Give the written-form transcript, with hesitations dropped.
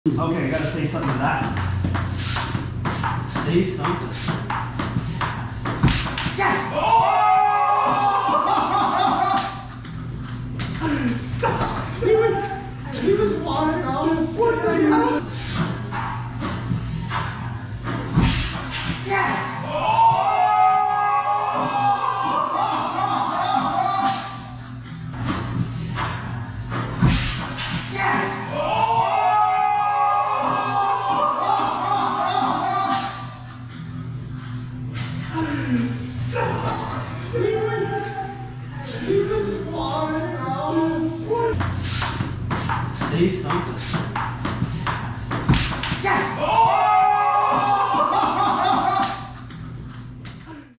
Okay, I gotta say something to that. Say something. Yes! Oh! Stop! He was walking out of what the hell? Yes! Stop! He was walking out of Say something.